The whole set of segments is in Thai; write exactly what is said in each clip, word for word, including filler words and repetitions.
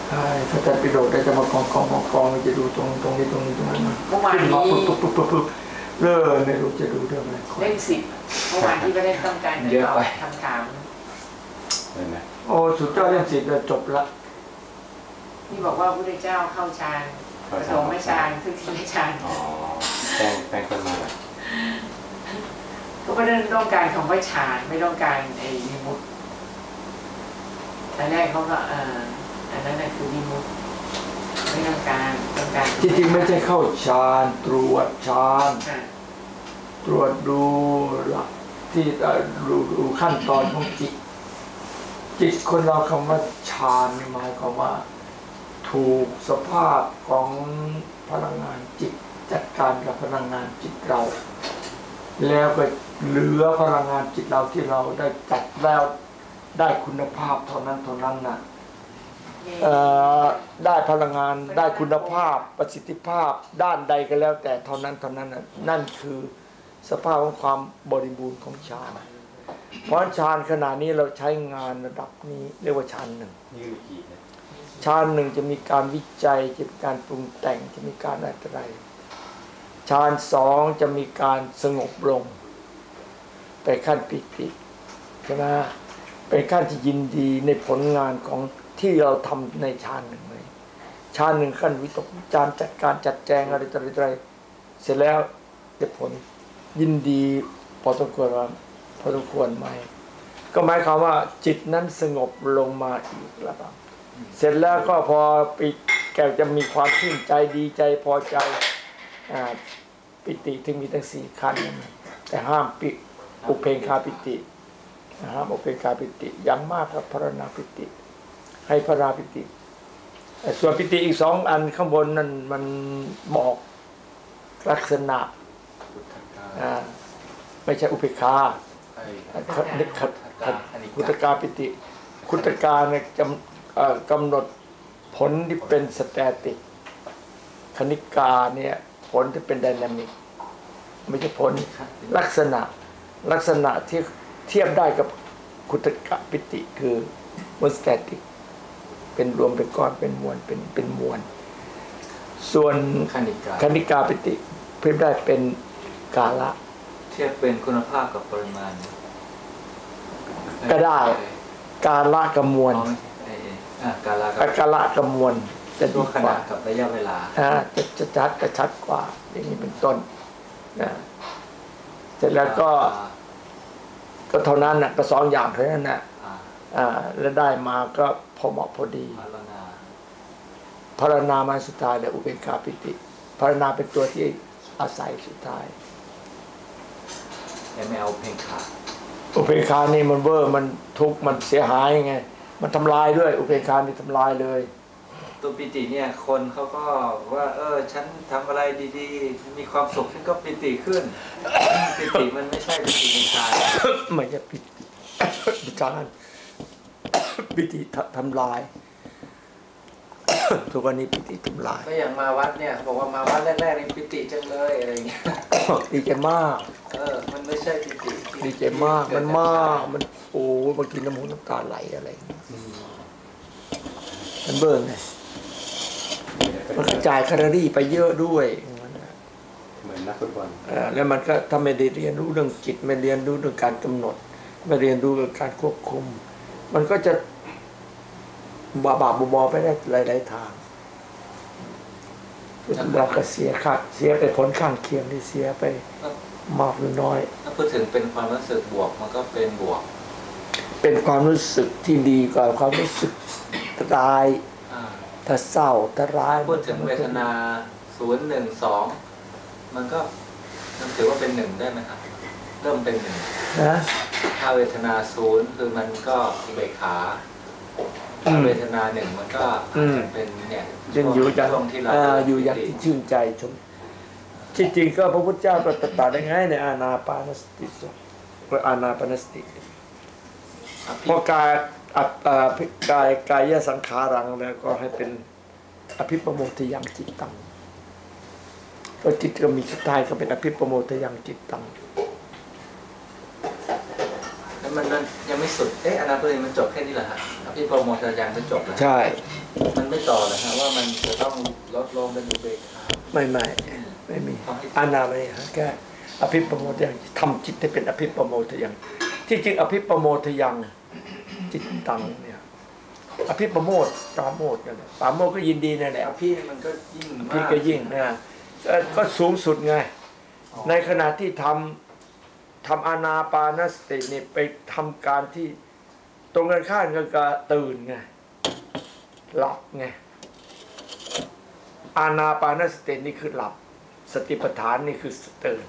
ใช่ถ้าจะไปโดดได้จะมากองกองกองกองจะดูตรงตรงนี้ตรงนี้ตรงนั้นเมื่อวานนี้ปุ๊บปุ๊บปุ๊บปุ๊บเลิกไม่รู้จะดูเรื่องอะไรเล่นสิบเมื่อวานที่ก็เล่นต้องการจะตอบคำถามเห็นไหมโอ้สุดยอดเรื่องสิบเลยจบละนี่บอกว่าพระพุทธเจ้าเข้าฌานประสงค์ไม่ฌานทุกทีไม่ฌานอ๋อแปลงแปลงคนมาเขาก็เริ่มต้องการคำว่าฌานไม่ต้องการไอ้วิมุตติตอนแรกเขาก็เอ่ออันนั้นน่ะคือวิมุตติไม่ต้องการต้องการจริงๆไม่ใช่เข้าฌานตรวจฌานตรวจดูหลักที่ดูดูขั้นตอนของจิตจิตคนเราคำว่าฌานหมายความว่าถูกสภาพของพลังงานจิตจัดการกับพลังงานจิตเราแล้วก็เหลือพลังงานจิตเราที่เราได้จัดแล้วได้คุณภาพเท่านั้นเท่านั้นนะได้พลังงานได้คุณภาพประสิทธิภาพด้านใดก็แล้วแต่เท่านั้นเท่านั้นนั่นคือสภาพของความบริบูรณ์ของฌานเพราะฌานขณะนี้เราใช้งานระดับนี้เรียกว่าฌานหนึ่งฌานหนึ่งจะมีการวิจัยจะมีการปรุงแต่งจะมีการอะไรฌานสองจะมีการสงบลงไปขั้นปิติใช่ไหมเป็นขั้นที่ยินดีในผลงานของที่เราทำในฌานหนึ่งเลยฌานหนึ่งขั้นวิตกวิจารจัดการจัดแจงอะไรต่ออะไรเสร็จแล้วได้ผลยินดีพอสมควรว่าพอสมควรไหมก็หมายความว่าจิตนั้นสงบลงมาอีกแล้วเสร็จแล้วก็พอปิแกจะมีความชื่นใจดีใจพอใจปิติถึงมีทั้งสี่ขั้นแต่ห้ามปิอุเพงคาปิติห้ามอุเพงคาปิติอย่างมากครับพรณาปิติให้พรณาปิติส่วนปิติอีกสองอันข้างบนนั่นมันบอกลักษณะไม่ใช่อุเพงคาคุตกาปิติคุตกาเนี่ยจำกำหนดผลที่เป็นสแตติกคณิกาเนี่ยผลที่เป็นไดนามิกไม่ใช่ผลลักษณะลักษณะที่เทียบได้กับคุตกะปิติคือมวลสแตติกเป็นรวมเป็นก้อนเป็นมวลเป็นเป็นมวลส่วนคณิกาปิติเทียบได้เป็นกาละเทียบเป็นคุณภาพกับปริมาณก็ได้กาละกับมวลกาละกาละกับมวลจะดีกว่ากับระยะเวลาจะจะชัดกระชัดกว่าอย่างนี้เป็นต้นนะเสร็จแล้วก็ก็เท่านั้นน่ะก็สองอย่างเท่านั้นน่ะอ่าแล้วได้มาก็พอเหมาะพอดีพารณามาสุดท้ายแล้วอุเบกขาปิติพารณาเป็นตัวที่อาศัยสุดท้ายไม่เอาเพลงขาอุเบกขานี่มันเวอร์มันทุกข์มันเสียหายไงมันทำลายด้วยอุเบกขานี่ทำลายเลยตัวปิติเนี่ยคนเขาก็ว่าเออฉันทำอะไรดีๆมีความสุขฉันก็ปิติขึ้นปิติมันไม่ใช่ปิติในฌานไม่ใช่ปิติฌานปิติทำลายทุกวันนี้ปิติทำลายก็อย่างมาวัดเนี่ยบอกว่ามาวัดแรกๆนี่ปิติจังเลยอะไรเงี้ยดีใจมากเออมันไม่ใช่ปิติดีใจมากมันมากมันโอ้บางทีน้ำหูน้ำตาไหลอะไรมันเบิ่งไงมันกระจายแคลอรี่ไปเยอะด้วยเหมือนนักฟุตบอลแล้วมันก็ถ้าไม่ได้เรียนรู้เรื่องจิตไม่เรียนรู้เรื่องการกำหนดไม่เรียนรู้เรื่องการควบคุมมันก็จะบาบาบบอไปได้หลายๆทางเราก็เสียค่าเสียไปผลข้างเคียงที่เสียไปมากหรือน้อยถ้าพูดถึงเป็นความรู้สึกบวกมันก็เป็นบวกเป็นความรู้สึกที่ดีกว่าความรู้สึกร้ายถ้าเศร้าถ้าร้ายพูดถึงเวทนาศูนย์หนึ่งสองมันก็มันถือว่าเป็นหนึ่งได้ไหมครับเริ่มเป็นหนึ่งนะถ้าเวทนาศูนย์คือมันก็อุเบกขาถ้าเวทนาหนึ่งมันก็อาจจะเป็นเนี่ยยังอยู่อย่างอยู่อย่างที่ชื่นใจชมจริงๆก็พระพุทธเจ้าก็ตรัสได้ไงในอานาปานสติสุหรืออานาปานสติพอกายอัตตากายกายสังขารังแล้วก็ให้เป็นอภิปโมทยังจิตตังก็จิตก็มีสุดท้ายก็เป็นอภิปโมทยังจิตตังกแล้วมันมันยังไม่สุดเอ๊ะอนาคตมันจบแค่นี้เหรอฮะพี่โปรโมทยังจะจบแล้วใช่มันไม่ต่อเลยฮะว่ามันจะต้องลดลงเป็นอุเบกขาไม่ไม่ไม่มีอานาไม่ฮะแค่อภิปโมทยังทำจิตให้เป็นอภิปโมทยังที่จริงอภิปโมทยังจิตตังเนี่ยอภิปโมทปราโมทกันปราโมทก็ยินดีนั่นแหละพี่มันก็ยิ่งพี่ก็ยิ่งนะก็ก็สูงสุดไงในขณะที่ทำทำอานาปานสตินี่ไปทำการที่ตรงกันข้ามกับการตื่นไงหลับไงอานาปานสตินี่คือหลับสติปัฏฐานนี่คือตื่น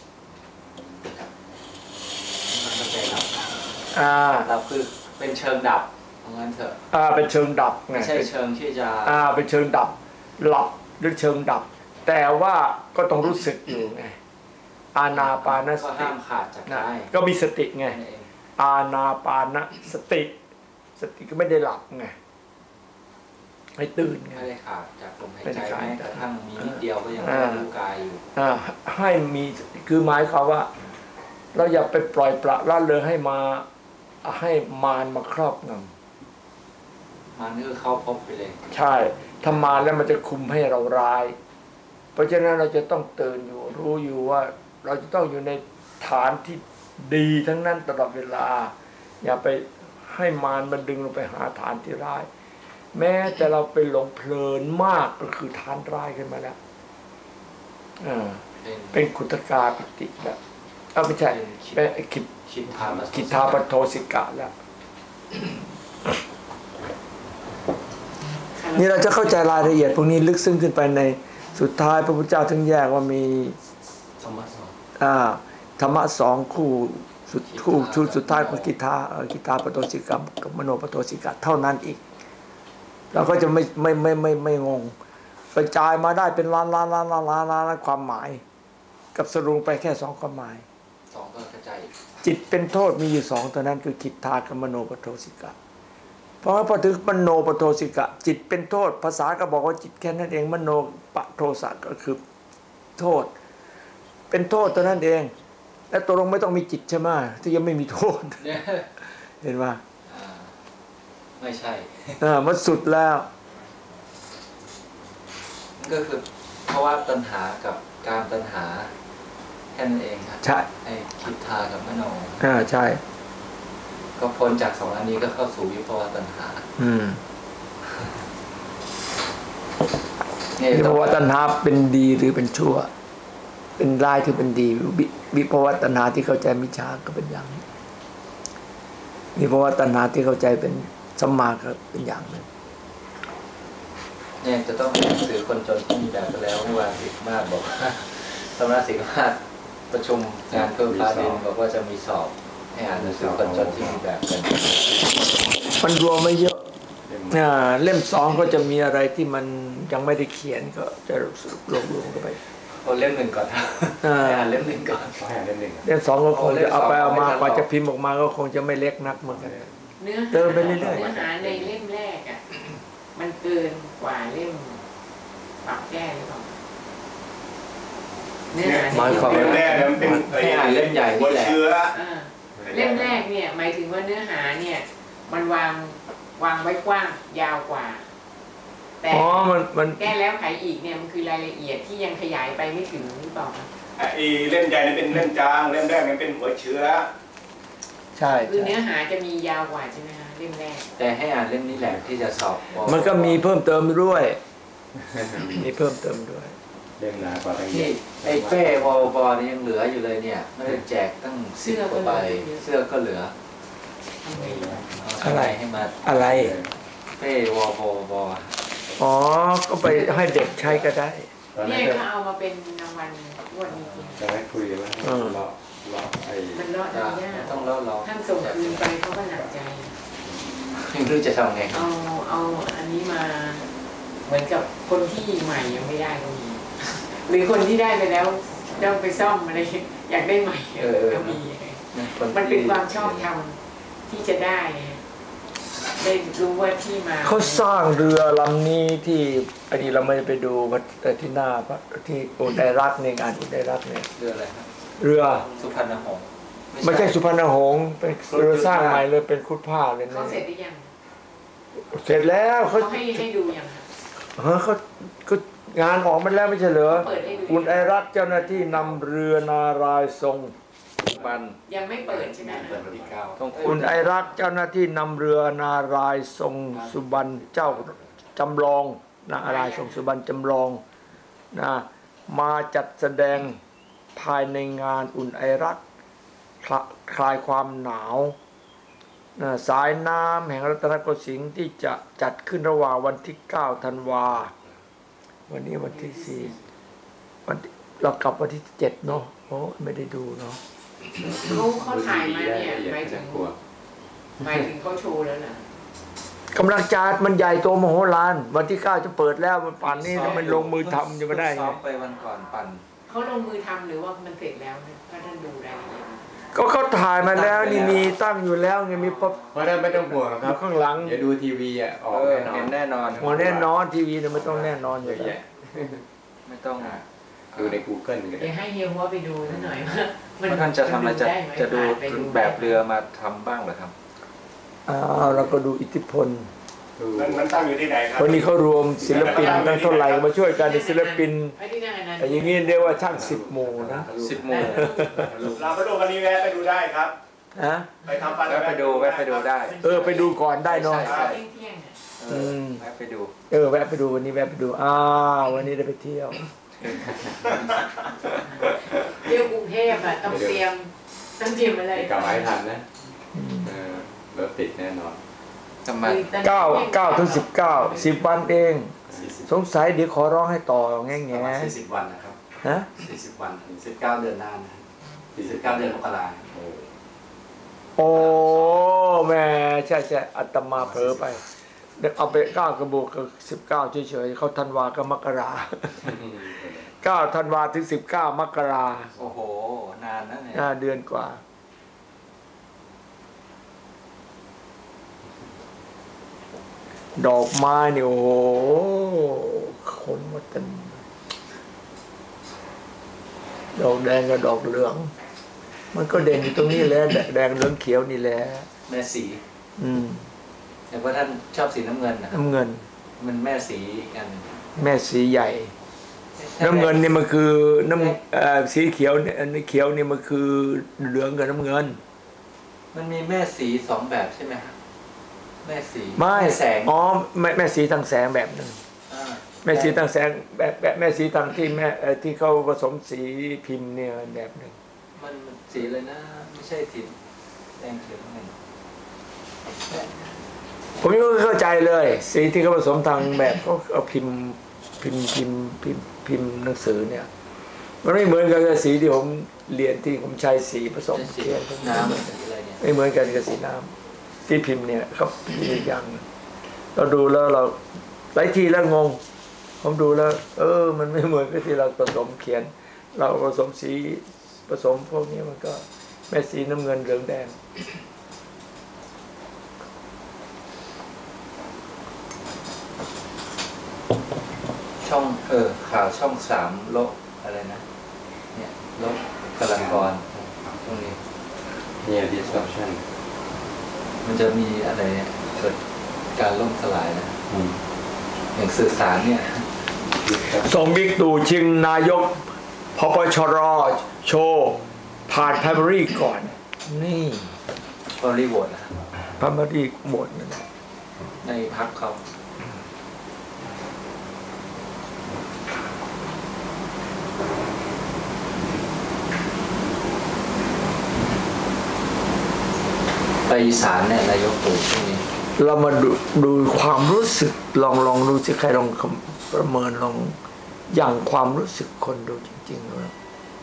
มันก็เป็นหลับอ่าหลับคือเป็นเชิงดับเพราะงั้นเถอะอ่าเป็นเชิงดับไงไม่ใช่เชิงที่จะอ่าเป็นเชิงดับหลับหรือเชิงดับ แต่ว่าก็ต้องรู้สึกอยู่ไงอานาปานสก็ติห้ามขาดจากนะได้ก็มีสติไงนั่นเองอานาปานสติ สติก็ไม่ได้หลับไงให้ตื่นไงไม่ได้ขาดจากลมหายไม่ใจได้ขาดแม้กระทั่งมีนิดเดียวก็ยังอ่ารู้กายอยู่อ่าให้มีคือหมายความว่า เราอย่าไปปล่อยปละละเลยให้มาให้มารมาครอบงมันก็คือเข้าพบไปเลยำใช่ถ้ามารแล้วมันจะคุมให้เราร้าย เพราะฉะนั้นเราจะต้องตื่นอยู่ รู้อยู่ว่าเราจะต้องอยู่ในฐานที่ดีทั้งนั้นตลอดเวลา อย่าไปให้มารมันดึงเราไปหาฐานที่ร้าย แม้แต่เราไปหลงเพลินมากก็คือฐานร้ายขึ้นมาแล้วอ่าเป็นเป็นขุตกาปิติแล้วเอ้าไม่ใช่เป็นขิดคิดทามากิทาปโทสิกะแล้ว นี่เราจะเข้าใจรายละเอียดพวกนี้ลึกซึ้งขึ้นไปในสุดท้ายพระพุทธเจ้าถึงแยกว่ามีสมมาสองอ่าธรรมะสองคู่สุดคู่ชุดสุดท้ายของกิทาเอ่อกิทาปโทสิกะกับมโนปโทสิกะเท่านั้นอีก เราก็จะไม่ไม่ไม่ไม่ไม่งงกระจายมาได้เป็นล้านล้านล้านล้านล้านล้านความหมาย กับสรุปไปแค่สองความหมายสองก็กระจายอีกจิตเป็นโทษมีอยู่สองตัวนั้นคือกิทากับมโนปโทสิกะ เพราะว่าพอถึงมโนปโทสิกะ จิตเป็นโทษภาษาก็บอกว่าจิตแค่นั้นเองมโนปโทสะก็คือโทษ เป็นโทษตัวนั้นเอง และตัวลงไม่ต้องมีจิตใช่ไหมที่ยังไม่มีโทษเนี่ยเห็นไหมอ่าไม่ใช่อ่ามันสุดแล้วนั่นก็คือเพราะว่าตัณหากับการตัณหาแค่นั้นเองครับใช่ไอ้คิดทากับมโนอ่าใช่ก็พ้นจากสองอันนี้ก็เข้าสู่วิภวตัณหาอืมเนี่ยวิภวตัณหาเป็นดีหรือเป็นชั่ว เป็นร้ายหรือเป็นดีวิวิภวตัณหาที่เข้าใจมิจฉาก็เป็นอย่างนี้วิภวตัณหาที่เข้าใจเป็นสัมมาก็เป็นอย่างหนึงเนี่ยจะต้องอ่านหนังสือคนจนที่มีแบบไปแล้วเมื่อวานสิกมาศบอกว่าสำนักสิกมาศประชุมงานเพิ่มฟ้าดินบอกว่าจะมีสอบให้อ่านหนังสือคนจนที่มีแบบกันมันรวมไม่เยอะเล่มอ่าเล่มสองก็จะมีอะไรที่มันยังไม่ได้เขียนก็จะสรุปรวบรวมกันไปเอาเล่มหนึ่งก่อนอ่าให้อ่านเล่มหนึ่งก่อนเขาให้อ่านเล่มหนึ่งอะเล่มสองก็คงจะเอาไปเอามาเอาเล่มสองกว่าจะพิมพ์ออกมาก็คงจะไม่เล็กนักเหมือนกันเนื้อเดินไปหาเรื่อยๆเนื้อหาในเล่มแรกอ่ะมันเกินกว่าเล่มปรับแก้หรือเปล่าเนื้อหาในหมายความเล่ว่ามแรกเนี่ยมันเป็นให้อ่านเล่มใหญ่หัวนี่แหละเชื้ออ่าเล่มแรกเนี่ยหมายถึงว่าเนื้อหาเนี่ย มันวางวางไว้กว้างยาวกว่า แต่อ๋อมันมันแก้แล้วไขอีกเนี่ยมันคือรายละเอียดที่ยังขยายไปไม่ถึงหรือเปล่าคะไอ้เล่มใหญ่เนี่ยเป็นเล่มจางเล่มแรกเนี่ยเป็นหัวเชื้อใช่คือใช่เนื้อหาจะมียาวกว่าใช่ไหมคะเล่มแรกแต่ให้อ่านเล่มนี้แหละที่จะสอบมันก็มีเพิ่มเติมด้วย มีเพิ่มเติมด้วยเล่มหนากว่าตั้งเยที่อะไอ้เป้วอลบอนี่ยังเหลืออยู่เลยเนี่ยไม่ได้แจกตั้งสิบกว่าใบเสื้อก็เหลือทำไงดีเอาอะไรให้มาอะไรเป้วอลบอบออ๋อก็ไปให้เด็กใช้ก็ได้ตอนนั้เนี่นยก็เขาเอามาเป็นรางวัลงวดนี้จะไม่คุยว่าอืมเลาะเลาะไอ้มันเลาะจะได้ยากต้องเล่าเราท่านส่งคืนไปเขาก็หนักใจไม่รู้จะทำไงครับเอาเอาอันนี้มา เหมือนกับคนที่ใหม่ยังไม่ได้ก็มี หรือคนที่ได้ไปแล้วต้องไปซ่อมอะไรอยากได้ใหม่ก็มี มันเป็นความชอบธรรมที่จะได้ไงได้รู้ว่าที่มาเขาสร้างเรือลำนี้ที่อันนี้เราไม่ได้ไปดูที่หน้าพระที่อุดัยรัตน์ในงานอุดัยรัตน์เนี่ยเรืออะไรครับเรือสุพรรณหงษ์ไม่ใช่สุพรรณหงษ์เป็นเรือสร้างใหม่เลยเป็นคุดผ้าเลยเขานะเสร็จหรือยังเสร็จแล้วเขาเขาให้ให้ดูยังเฮ้ยเขาก็งานออกมาแล้วไม่ใช่เหรอเปิดให้ดูคุณไอรัฐเจ้าหน้าที่นำเรือนารายณ์ทรงบันยังไม่เปิดใช่ไหมเปิดวันที่เก้าต้องคุณไอรัฐเจ้าหน้าที่นำเรือนารายณ์ทรงสุบรรณเจ้าจำลองนารายณ์ทรงสุบรรณจำลองนะมาจัดแสดงภายในงานอุ่นไอรัฐคลาคลายความหนาวนะสายน้ำแห่งรัตนโกสินทร์ที่จะจัดขึ้นระหว่างวันที่เก้าธันวาวันนี้วันที่สี่วันที่เรากลับวันที่เจ็ดเนาะโอ้ไม่ได้ดูเนาะเขาเขาถ่ายมาเนี่ยหมายถึงหมายถึงเขาโชว์แล้วนะกำลังจัดมันใหญ่โตมโหฬารวันที่เก้าจะเปิดแล้วมันป่านนี้แล้วมันลงมือทำจะไม่ได้ไงซ้อมไปวันก่อนปั่นเขาลงมือทำหรือว่ามันเสร็จแล้วนะถ้าท่านดูรายละเอียดก็เขาถ่ายมาแล้วนี่มีตั้งอยู่แล้วไงมีป๊อปเพราะฉะนั้นไม่ต้องห่วงหรอกอครับยู่ข้างหลังเดี๋ยวดูทีวีอ่ะออกเออแน่นอเห็นนแน่นอนหัวแน่นอนทีวีเนี่ยไม่ต้องแน่นอนอเยยู่อะแล้วแยะไม่ต้องดูใน Google ก็เดี๋ได้ยวให้เฮียหัวไปดูซะหน่อยว่ามัว่าท่านจะทำอะไรจะได้ไหมจะดูไปไหมแบบเรือมาทำบ้างเหรอครับอ้าวเราก็ดูอิทธิพลดูมันมันตั้งอยู่ที่ไหนครับวันนี้เขารวมศิลปินตั้งเท่าไหร่มาช่วยกันในศิลปินไอ้ที่นั่นนั่นแต่อย่างนี้เรียกว่าช่างสิบหมู่นะสิบโมงเราไปดูกันนี้แวะไปดูได้ครับฮะไปทำฟันแวะไปดูแวะไปดูได้เออไปดูก่อนได้เนาะเที่ยงเที่ยงๆเนี่ยเออแวะไปดูเออแวะไปดูวันนี้แวะไปดูอ้าววันนี้ได้ไปเที่ยวเที่ยวกรุงเทพอ่ะต้องเตรียมต้องเตรียมอะไรกลับมาให้ทันนะเออรถติดแน่นอนทำไมเก้าเก้าถึงสิบเก้าสิบวันเอง สงสัยเดี๋ยวขอร้องให้ต่อแง่ประแง่มาณสี่สิบวันนะครับฮะสี่สิบวันถึงสิบเก้าเดือนหน้านะสี่สิบเก้าเดือนมกราคมโอ้แม่ใช่ใช่อัตมาเผลอไปเดี๋ยวเอาไปเก้ากระบุกกับสิบเก้าเฉยๆเขาธันวากับมกราเก้าธันวาถึงสิบเก้ามกราโอ้โห นานนะเนี่ยห้าเดือนกว่า ดอกไม้เนี่ยโอ้โหคนมาเต็มดอกแดงกับดอกเหลือง มันก็เด่นอยู่ตรงนี้แหละแดแดงเหลืองเขียวนี่แหละแม่สีอืมแต่ว่าท่านชอบสีน้ำเงินนะน้ำเงินมันแม่สีอีกอันหนึ่งแม่สีใหญ่ น้ำเงินนี่มันคือน้ำเอ่อสีเขียวเนี่ยอันนี้เขียวนี่มันคือเหลืองกับน้ำเงินมันมีแม่สีสองแบบใช่ไหมครับแม่สีไม่แสงอ๋อแม่แม่สีทางแสงแบบหนึ่งอ่าแม่สีทางแสงแบบแบบแม่สีทางที่แม่เอ่อที่เขาผสมสีพิมพ์เนี่ยแบบหนึ่งมันมันสีเลยนะ ไม่ใช่สีแดงเขียวเงินผมยังไม่เข้าใจเลย สีที่เขาผสมทางแบบเขาเอาพิมพ์พิมพ์พิมพ์พิมพ์พิมพ์หนังสือเนี่ย มันไม่เหมือนกับสีที่ผมเรียนที่ผมใช้สีผสมเป็นสีเทียนน้ำสีอะไรเนี่ยไม่เหมือนกันกับสีน้ำสีพิมพ์เนี่ยเขามีอีกอย่างหนึ่งเราดูแล้วเราหลายทีแล้วงง ผมดูแล้ว เออ มันไม่เหมือนกับที่เราผสมเขียน เราผสมสีผสมพวกนี้มันก็แม่สีน้ำเงินเหลืองแดงช่องเออข่าวช่องสามลบอะไรนะ เนี่ยลบกำลังกรตรงนี้เนี่ย disruption มันจะมีอะไรเนี่ยเกิดการล่มสลายนะอืมอย่างสื่อสารเนี่ยส่งบิ๊กตู่ชิงนายกพปชรโชว์ผ่านพ r ม m รีก่อน นี่บริบทนะพ r ม m รีหมดนั่นแหละในพักเขา ไปอีสานเนี่ยนายกตู่ช่วงนี้เรามาดูดูความรู้สึกลองลองดูสิใครลองคำประเมินลองอย่างความรู้สึกคนดูจริงๆนะ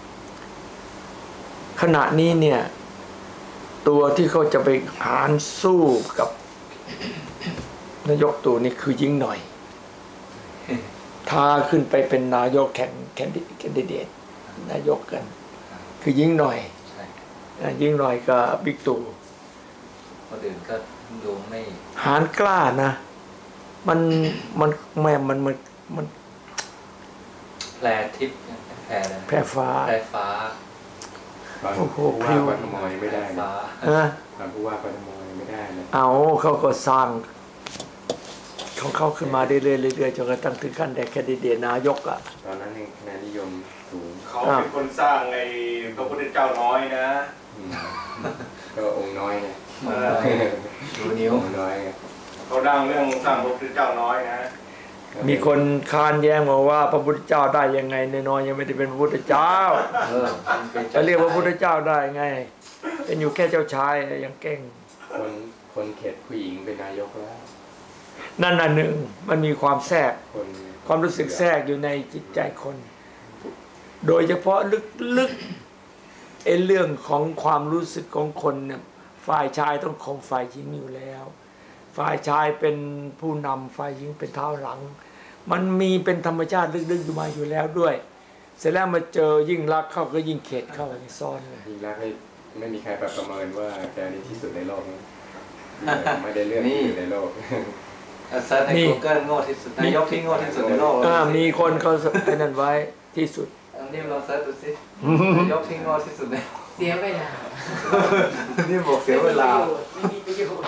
ขณะนี้เนี่ย ตัวที่เขาจะไปหารสู้กับนายกตู่นี่คือยิ่งหน่อยท้าขึ้นไปเป็นนายกแข่งแคนดิเดตนายกกัน คือยิ่งหน่อยใช่นะยิ่งหน่อยกับบิ๊กตู่คนอื่นก็ดูไม่หารกล้านะ มันมันแม่มันมันมันแพรทิพย์เนี่ยแพรอะไรแพร่ฟ้าแพรฟ้าตอนโอ้โหผู้ว่ากทมยังไม่ได้นะฟ้าฮะตอนผู้ว่ากทมยังไม่ได้นะเอาเขาก็สร้างของเขาขึ้นมาเรื่อยๆเรื่อยๆจนกระทั่งถึงขั้นได้แคนดิเดตนายกอ่ะตอนนั้นยังคะแนนนิยมสูงเขาเป็นคนสร้างไอ้พระพุทธเจ้าน้อยนะอืมก็องค์น้อยไงเออดูนิ้วองค์น้อยไงเขาดังเรื่องสร้างพระพุทธเจ้าน้อยนะมีคนค้านแย้งมาว่าพระพุทธเจ้าได้ยังไงน้อยๆยังไม่ได้เป็นพระพุทธเจ้าเออมันเป็นจะเรียกว่าพระพุทธเจ้าได้ไง เป็นอยู่แค่เจ้าชายยังเก่งคนคนเข็ดผู้หญิงเป็นนายกแล้วนั่นอันหนึ่งมันมีความแทรกคนความรู้สึกแทรกอยู่ในจิตใจคน โดยเฉพาะลึกๆไอ้เรื่องของความรู้สึกของคนเนี่ยฝ่ายชายต้องของฝ่ายหญิงอยู่แล้ว ฝ่ายชายเป็นผู้นำฝ่ายหญิงเป็นเท้าหลัง มันมีเป็นธรรมชาติลึกๆอยู่มาอยู่แล้วด้วย เสร็จแล้วมาเจอยิ่งรักเข้าก็ยิ่งเข็ดเข้าไปซ่อนเลยยิ่งรักไม่ไม่มีใครประเมินว่าแกนี่ที่สุดในโลกนะเออไม่ได้เลือกที่สุดในโลกเซิร์ชใน Google โง่ที่สุดนายกที่โง่ที่สุดในโลกอ่ามีคนเขาไอ้นั่นไว้ที่สุดอันนี้ลองเซิร์ชดูสินายกที่โง่ที่สุดในเสียเวลานี่บอกเสียเวลาไม่มีประโยชน์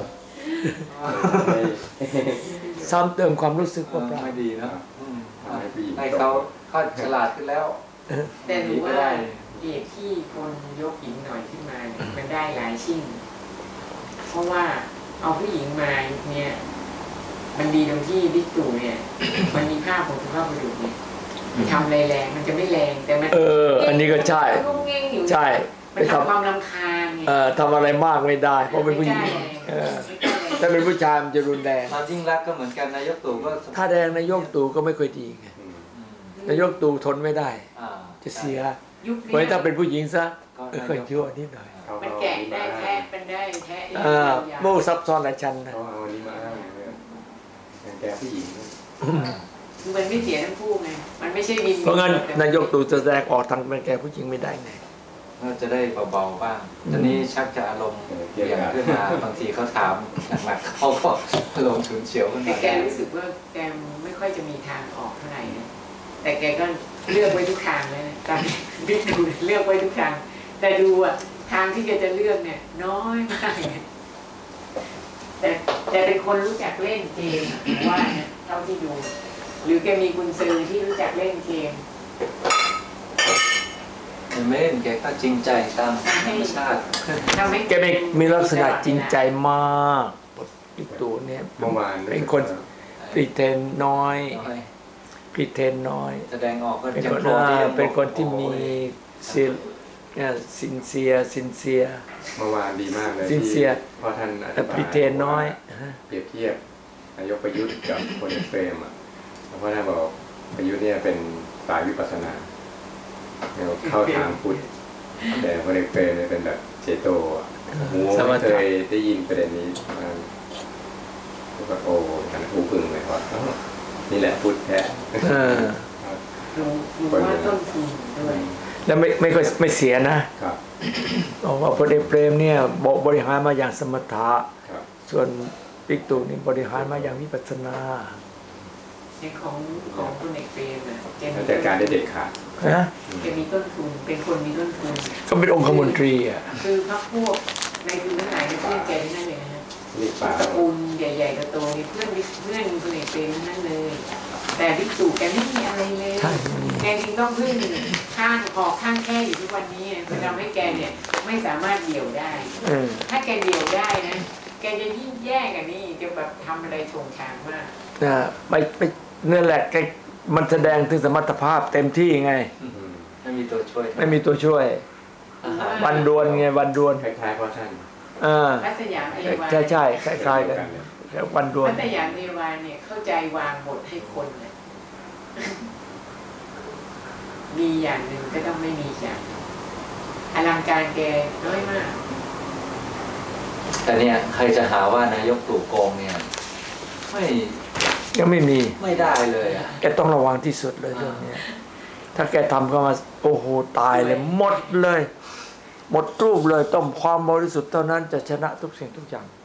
ซ้ำเติมความรู้สึกว่าเปล่าไม่ดีนะอืมทำให้ผู้หญิงให้เขาเขาฉลาดขึ้นแล้วแต่หนูว่าเหตุที่คนยกหญิงหน่อยขึ้นมาเนี่ยมันได้หลายชิ้น เพราะว่าเอาผู้หญิงมายุคเนี้ยมันดีตรงที่บิ๊กตู่เนี่ย มันมีภาพของสุภาพบุรุษเนี่ยทำอะไรแรงมันจะไม่แรงแต่มันเออ อันนี้ก็ใช่งงเง่งอยู่ใช่มันทำความรำคาญไงเอ่อทำอะไรมากไม่ได้ เพราะเป็นผู้หญิงไม่ได้เออไม่ได้ถ้าเป็นผู้ชายมันจะรุนแรงตอนยิ่งรักก็เหมือนกันนายกตู่ก็ถ้าแดงนายกตู่ก็ไม่ค่อยดีไงอืมอืมนายกตู่ทนไม่ได้อ่าจะเสียยุคเพราะนี้ถ้าเป็นผู้หญิงซะก็ก็ค่อยชั่วนิดหน่อยเขามันเอาแกะอันนี้ได้มาแทะเป็นได้แทะเออโม่ซับซ้อนหลายชั้นนะเขาเอาอันนี้มาอ้างเนี่ยอย่างแกผู้หญิงเนี่ยคือมันไม่เสียทั้งคู่ไงมันไม่ใช่วินเพราะงั้นนายกตู่จะแสดงออกทางเป็นแก่ผู้หญิงไม่ได้ไงก็จะได้เบาๆบ้างตอนนี้ชักจะอารมณ์เปลี่ยนขึ้นมาบางทีเขาถามหนักๆเขาก็อารมณ์ฉุนเฉียวขึ้นแต่มาแกรู้สึกว่าแกไม่ค่อยจะมีทางออกเท่าไหร่นะแต่แกก็เลือกไว้ทุกทางเลยนะตอนบิ๊กดูเลือกไว้ทุกทาง แต่ดูอ่ะทางที่แกจะเลือกเนี่ย น้อยมากเลยแต่แต่เป็นคนรู้จักเล่นเกมอะว่านะเท่าที่ดู หรือแกมีกุญซือที่รู้จักเล่นเกมไม่เล่นแกก็จริงใจตามธรรมชาติทำให้แกมีมีลักษณะจริงใจมากบิ๊กตู่เนี่ยเมื่อวานเป็นคนพรีเทนน้อยน้อยพรีเทนน้อยแสดงออกก็เป็นจะคนโกรธที่จะเป็นคนที่มีโอ้ยซิลเนี่ยซินเซียซินเซียเมื่อวานดีมากเลยซินเซีที่ยพอท่านอแต่ธิบายพรีเทนน้อยเปรียบเทียบนายกประยุทธ์กับพลเอกเปรมอ่ะเพราะท่านบอกประยุทธ์เนี่ยเป็นสายวิปัสสนาเข้าทางพุทธแต่พลเอกเปรมเนี่ยเป็นแบบเจโตอ่ะโอ้โหไม่เคยได้ยินประเด็นนี้มาก็โอ้ท่านหูพึ่งเลยว่านี่แหละพุทธแท้เออหนูหนูว่าต้นทุนด้วยแล้วไม่ไม่ค่อยไม่เสียนะครับ บอกว่าพลเอกเปรมเนี่ยบอกบริหารมาอย่างสมถะครับส่วนบิ๊กตู่นี่บริหารมาอย่างวิปัสสนาในของของคุณเอกเปรมอ่ะแกมีแล้วจัดการได้เด็ดขาดนะแกมีต้นทุนเป็นคนมีต้นทุนก็เป็นองคมนตรีอ่ะคือพรรคพวกในทุนทั้งหลายในเพื่อนแกทั้งนั้นเลยนะฮะเรียกป่าตระกูลใหญ่ๆโตๆนี่เพื่อนบิ๊กเพื่อนคุณเอกเปรมทั้งนั้นเลย แต่บิ๊กตู่แกไม่มีอะไรเลยใช่แกจริงต้องพึ่งข้างขอบข้างแค่อยู่ทุกวันนี้มันทำให้แกเนี่ยไม่สามารถเดี่ยวได้เออถ้าแกเดี่ยวได้นะแกจะยิ่งแย่กันนี่จะแบบทำอะไรโชงชางมากนะไปไปนั่นแหละแกมันแสดงถึงสมรรถภาพเต็มที่ไงอืมไม่มีตัวช่วยไม่มีตัวช่วยอาหารวันดวนไงวันดวนคล้ายๆเพราะท่านเออพัสยามเทวาใช่ใช่คล้ายๆกันวันดวนพัสยามเทวาเนี่ยเข้าใจวางบทให้คนเนี่ยมีอย่างหนึ่งก็ต้องไม่มีอย่างอลังการแกน้อยมากแต่เนี่ยใครจะหาว่านายกตู่โกงเนี่ยไม่ยังไม่มีไม่ได้เลยอ่ะแกต้องระวังที่สุดเลยเรื่องเนี้ยถ้าแกทำเข้ามาโอ้โหตายเลยหมดเลย หมดรูปเลยต้องความบริสุทธิ์เท่านั้นจะชนะทุกสิ่งทุกอย่าง